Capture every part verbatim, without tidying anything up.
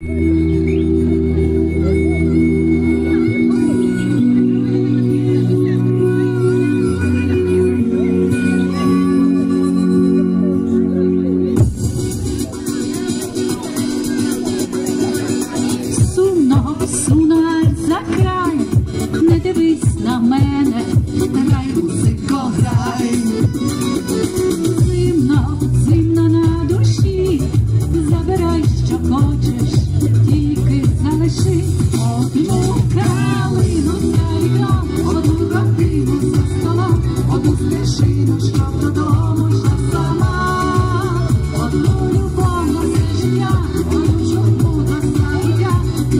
Сунар за край, не дивись на мене, грай, музико, грай. Зимно, зимно на душі, забирай, що хочеш, тільки залиши одну калину за вікном, одну родину за столом, одну стежину, що додому йшла сама, одну любов на все життя, одну журбу до забуття.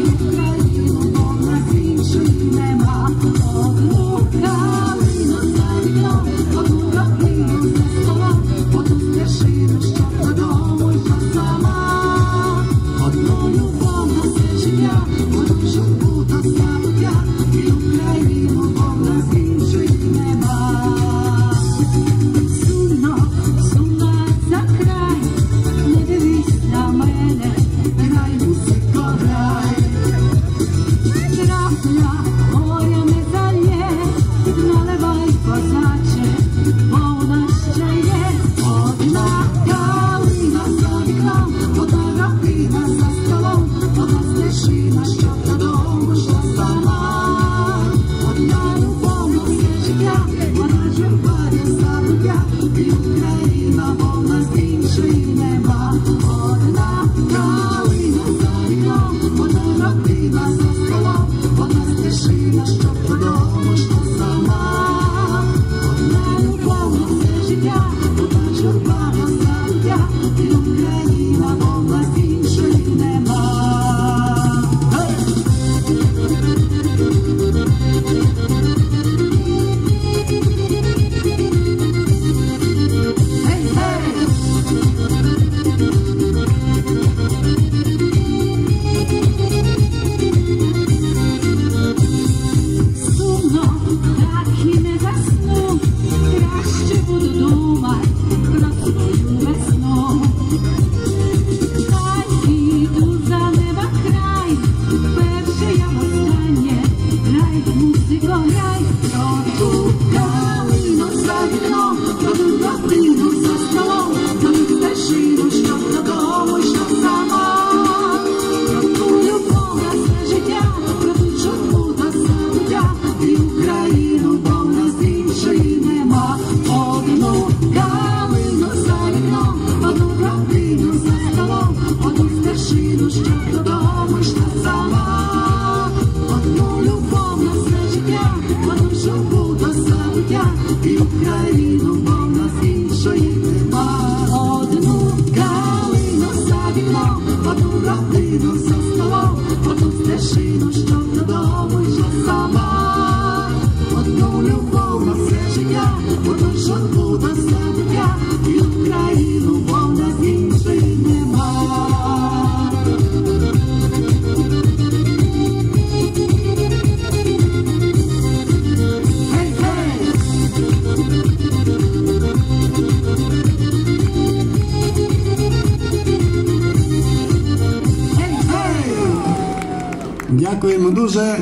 Дякуємо дуже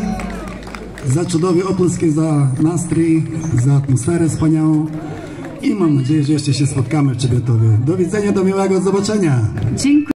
за чудові оплески, за настрій, za atmosferę wspaniałą i mam nadzieję, że jeszcze się spotkamy w Czybietowie. Do widzenia, do miłego zobaczenia. Dziękuję.